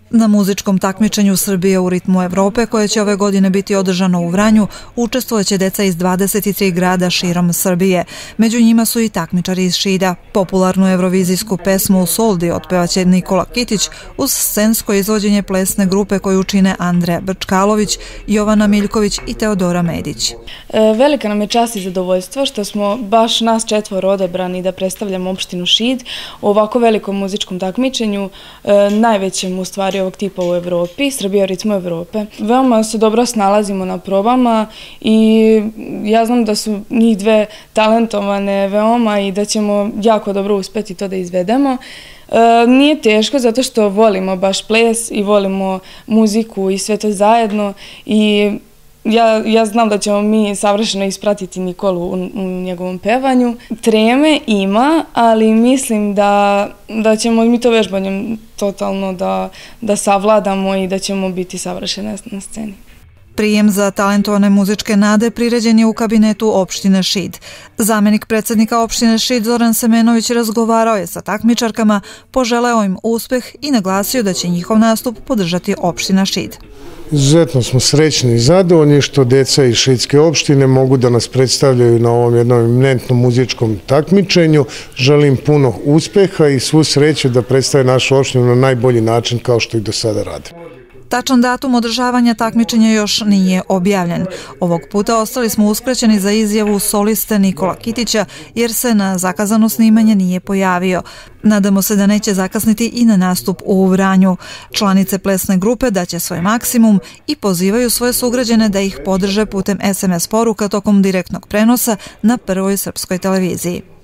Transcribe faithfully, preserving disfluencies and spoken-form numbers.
Na muzičkom takmičenju Srbije u ritmu Evrope, koje će ove godine biti održano u Vranju, učestvovaće deca iz dvadeset tri grada širom Srbije. Među njima su i takmičari iz Šida. Popularnu evrovizijsku pesmu Soldi otpevaće Nikola Kitić uz scensko izvođenje plesne grupe koju čine Andreja Brčkalović, Jovana Miljković i Teodora Medić. Velika nam je čast i zadovoljstvo što smo baš nas četvoro odabrani da predstavljamo opštinu Šid u ovako velikom muzičkom takmičenju, najvećem u stvari ovog tipa u Evropi, Srbija u ritmu Evrope. Veoma se dobro snalazimo na probama i ja znam da su njih dve talentovane veoma i da ćemo jako dobro uspeti to da izvedemo. Nije teško zato što volimo baš ples i volimo muziku i sve to zajedno i Ja, ja znam da ćemo mi savršeno ispratiti Nikolu u, u njegovom pevanju. Treme ima, ali mislim da, da ćemo mi to vežbanjem totalno da, da savladamo i da ćemo biti savršene na sceni. Prijem za talentovane muzičke nade priređen je u kabinetu opštine Šid. Zamenik predsjednika opštine Šid Zoran Semenović razgovarao je sa takmičarkama, poželeo im uspeh i naglasio da će njihov nastup podržati opština Šid. Izuzetno smo srećni i zadovoljni što deca iz Šidske opštine mogu da nas predstavljaju na ovom jednom eminentnom muzičkom takmičenju. Želim puno uspeha i svu sreću da predstave našu opštinu na najbolji način kao što i do sada rade. Tačan datum održavanja takmičenja još nije objavljen. Ovog puta ostali smo uskraćeni za izjavu soliste Nikola Kitića jer se na zakazano snimanje nije pojavio. Nadamo se da neće zakasniti i na nastup u Vranju. Članice plesne grupe daće svoj maksimum i pozivaju svoje sugrađane da ih podrže putem es em es poruka tokom direktnog prenosa na Prvoj srpskoj televiziji.